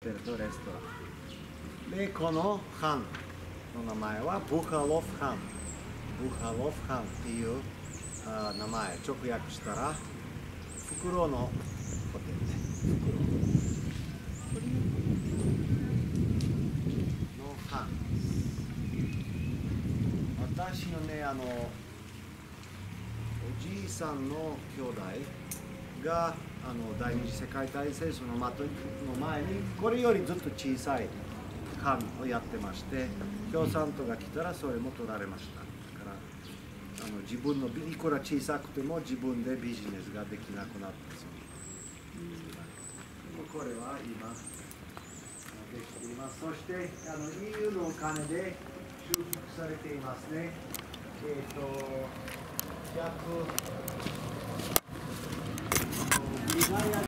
テルとレストランで、この藩の名前はブハロフ藩。ブハロフ藩っていう名前、直訳したらフクロウのホテルで、フクロウの藩。私のね、おじいさんの兄弟が第二次世界大戦争の前にこれよりずっと小さい藩をやってまして、共産党が来たらそれも取られました。だから自分のいくら小さくても自分でビジネスができなくなったそうです。これは今できています。そして EU のお金で修復されていますね。100